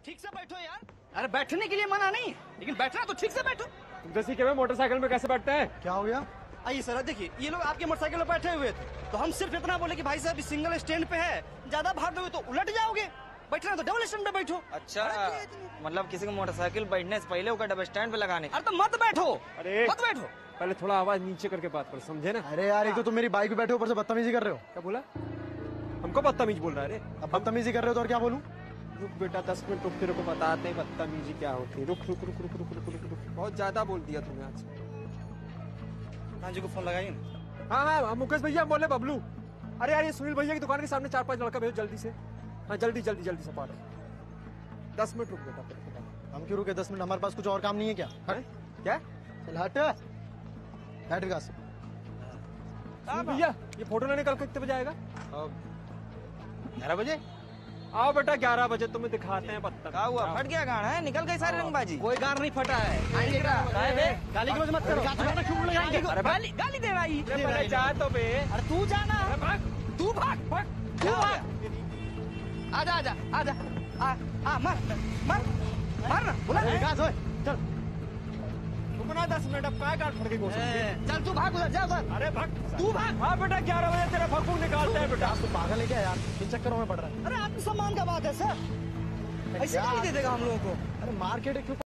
ठीक से बैठो यार। अरे बैठने के लिए मना नहीं, लेकिन बैठना तो ठीक से बैठो। तुम सीखे में मोटरसाइकिल में कैसे बैठते हैं? क्या हो गया? आइए सर, देखिए ये लोग आपके मोटरसाइकिल में बैठे हुए थे, तो हम सिर्फ इतना बोले कि भाई साहब सिंगल स्टैंड पे है, ज्यादा भाग दोगे तो उलट जाओगे, बैठना तो डबल स्टैंड पे बैठो। अच्छा, मतलब किसी को मोटरसाइकिल बैठने से पहले उसका डबल स्टैंड पे लगाने। अरे तो मत बैठो, अरे मत बैठो। पहले थोड़ा आवाज नीचे करके बात कर, समझे ना? अरे यार, एक तो तुम मेरी बाइक पे बैठे ऊपर से बदतमीजी कर रहे हो। क्या बोला? हमको बदतमीज बोल रहा है? अरे अब बदतमीजी कर रहे हो तो और क्या बोलूं? रुक बेटा, 10 मिनट रुक, तेरे को बताते हैं बदतमीजी क्या होती है। रुक रुक रुक रुक रुक रुक रुक रुक। बहुत ज्यादा बोल दिया तुमने आज। हाँ जी को फोन लगाइए ना। हाँ हाँ मुकेश भैया बोले बबलू। अरे यार ये सुनील भैया की दुकान के सामने 4-5 लड़का भेजो जल्दी से। हाँ जल्दी जल्दी जल्दी से पारो। 10 मिनट रुक बेटा। हम क्यों रुके 10 मिनट? हमारे पास कुछ और काम नहीं है क्या? हैं? क्या? चल हट हट विकास। भैया ये फोटो लेने कल कितने बजे आएगा? 11 बजे। आओ बेटा 11 बजे, तुम्हें दिखाते हैं पत्ता। क्या हुआ, फट गया गाना है? निकल गई सारी रंगबाजी। कोई गार नहीं फटा है। आएंगे क्या? गाली गलौज मत करो। अरे गाली गाली दे रही है। जा तो बे। अरे तू जाना, तू भाग भाग, तू भाग। आजा आजा आजा, आ मर मर मर ना, बोला विकास ओए चल। रुकना 10 मिनट, अब क्या गाड़ फड़ के घुस। चल तू भाग उधर, जा उधर। अरे भाग तू भाग। हाँ बेटा 11 बजे तेरा फकूर निकालते हैं बेटा। तो पागल है क्या यार? इन चक्करों में पड़ रहा है। अरे आत्मसम्मान का बात है सर, ऐसे गाली दे देगा हम लोगों को। अरे मार्केट क्यों